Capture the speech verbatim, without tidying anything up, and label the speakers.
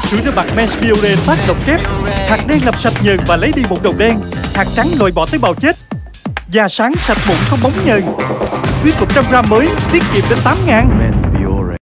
Speaker 1: Sữa rửa mặt Men's Biore phát độc kép. Hạt đen làm sạch nhờn và lấy đi bột đầu đen. Hạt trắng loại bỏ tế bào chết. Da sáng sạch mụn không bóng nhờn. Tuyết một trăm gam mới tiết kiệm đến tám ngàn.